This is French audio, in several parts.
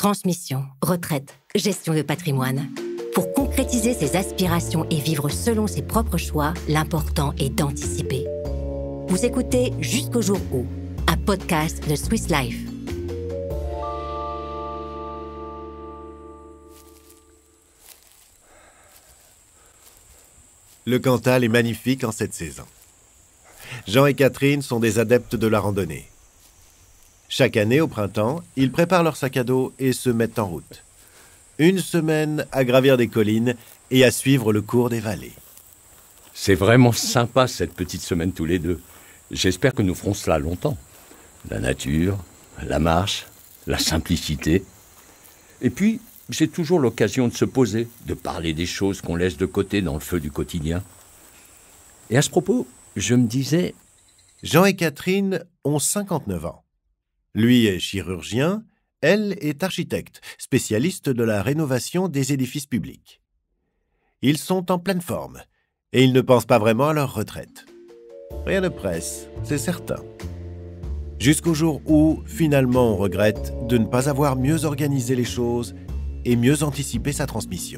Transmission, retraite, gestion de patrimoine. Pour concrétiser ses aspirations et vivre selon ses propres choix, l'important est d'anticiper. Vous écoutez Jusqu'au jour où, un podcast de Swiss Life. Le Cantal est magnifique en cette saison. Jean et Catherine sont des adeptes de la randonnée. Chaque année, au printemps, ils préparent leur sac à dos et se mettent en route. Une semaine à gravir des collines et à suivre le cours des vallées. C'est vraiment sympa cette petite semaine tous les deux. J'espère que nous ferons cela longtemps. La nature, la marche, la simplicité. Et puis, c'est toujours l'occasion de se poser, de parler des choses qu'on laisse de côté dans le feu du quotidien. Et à ce propos, je me disais... Jean et Catherine ont 59 ans. Lui est chirurgien, elle est architecte, spécialiste de la rénovation des édifices publics. Ils sont en pleine forme et ils ne pensent pas vraiment à leur retraite. Rien ne presse, c'est certain. Jusqu'au jour où, finalement, on regrette de ne pas avoir mieux organisé les choses et mieux anticipé sa transmission.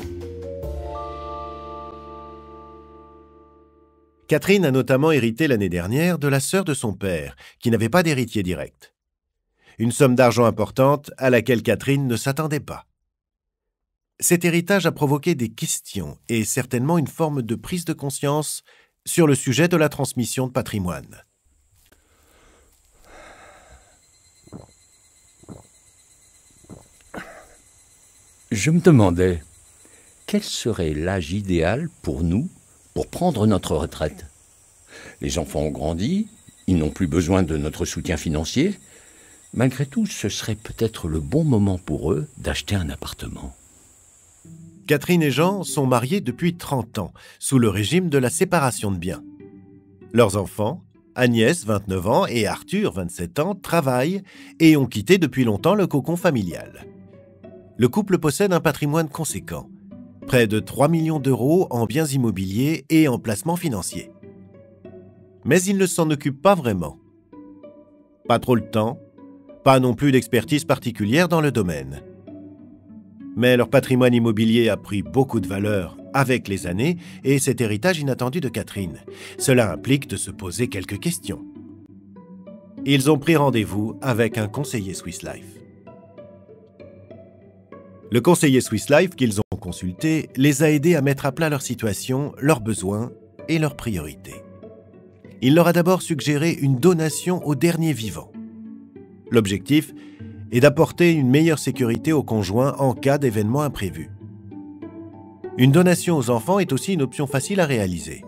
Catherine a notamment hérité l'année dernière de la sœur de son père, qui n'avait pas d'héritier direct. Une somme d'argent importante à laquelle Catherine ne s'attendait pas. Cet héritage a provoqué des questions et certainement une forme de prise de conscience sur le sujet de la transmission de patrimoine. Je me demandais, quel serait l'âge idéal pour nous pour prendre notre retraite? Les enfants ont grandi, ils n'ont plus besoin de notre soutien financier. Malgré tout, ce serait peut-être le bon moment pour eux d'acheter un appartement. Catherine et Jean sont mariés depuis 30 ans, sous le régime de la séparation de biens. Leurs enfants, Agnès, 29 ans, et Arthur, 27 ans, travaillent et ont quitté depuis longtemps le cocon familial. Le couple possède un patrimoine conséquent, près de 3 millions d'euros en biens immobiliers et en placements financiers. Mais ils ne s'en occupent pas vraiment. Pas trop le temps, pas non plus d'expertise particulière dans le domaine. Mais leur patrimoine immobilier a pris beaucoup de valeur avec les années et cet héritage inattendu de Catherine. Cela implique de se poser quelques questions. Ils ont pris rendez-vous avec un conseiller Swiss Life. Le conseiller Swiss Life qu'ils ont consulté les a aidés à mettre à plat leur situation, leurs besoins et leurs priorités. Il leur a d'abord suggéré une donation aux derniers vivants. L'objectif est d'apporter une meilleure sécurité aux conjoints en cas d'événements imprévus. Une donation aux enfants est aussi une option facile à réaliser.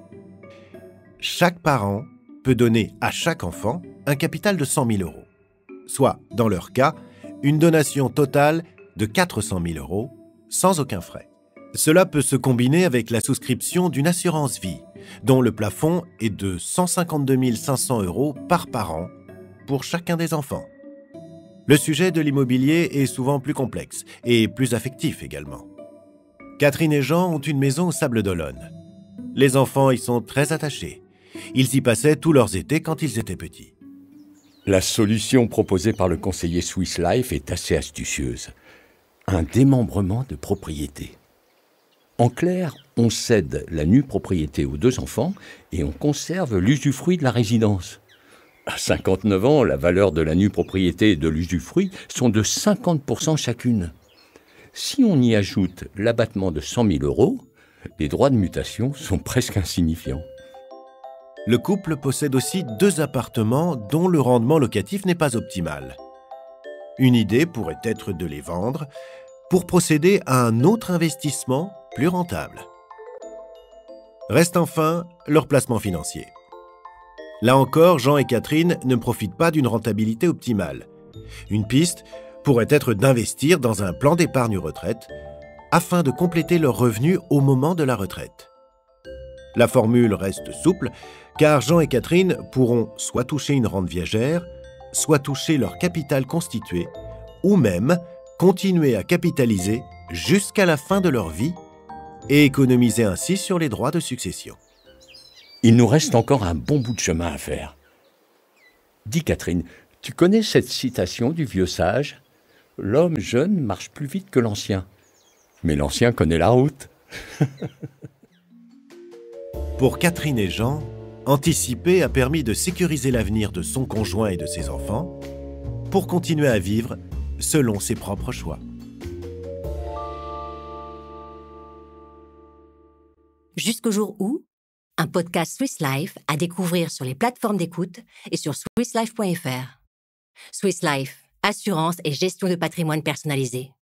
Chaque parent peut donner à chaque enfant un capital de 100 000 euros, soit, dans leur cas, une donation totale de 400 000 euros, sans aucun frais. Cela peut se combiner avec la souscription d'une assurance vie, dont le plafond est de 152 500 euros par parent pour chacun des enfants. Le sujet de l'immobilier est souvent plus complexe et plus affectif également. Catherine et Jean ont une maison au Sables d'Olonne. Les enfants y sont très attachés. Ils y passaient tous leurs étés quand ils étaient petits. La solution proposée par le conseiller Swiss Life est assez astucieuse. Un démembrement de propriété. En clair, on cède la nue propriété aux deux enfants et on conserve l'usufruit de la résidence. À 59 ans, la valeur de la nue propriété et de l'usufruit sont de 50% chacune. Si on y ajoute l'abattement de 100 000 euros, les droits de mutation sont presque insignifiants. Le couple possède aussi 2 appartements dont le rendement locatif n'est pas optimal. Une idée pourrait être de les vendre pour procéder à un autre investissement plus rentable. Reste enfin leur placement financier. Là encore, Jean et Catherine ne profitent pas d'une rentabilité optimale. Une piste pourrait être d'investir dans un plan d'épargne retraite afin de compléter leurs revenus au moment de la retraite. La formule reste souple car Jean et Catherine pourront soit toucher une rente viagère, soit toucher leur capital constitué ou même continuer à capitaliser jusqu'à la fin de leur vie et économiser ainsi sur les droits de succession. Il nous reste encore un bon bout de chemin à faire. Dis Catherine, tu connais cette citation du vieux sage ? l'homme jeune marche plus vite que l'ancien. Mais l'ancien connaît la route. Pour Catherine et Jean, anticiper a permis de sécuriser l'avenir de son conjoint et de ses enfants pour continuer à vivre selon ses propres choix. Jusqu'au jour où, un podcast Swiss Life à découvrir sur les plateformes d'écoute et sur swisslife.fr. Swiss Life, assurance et gestion de patrimoine personnalisé.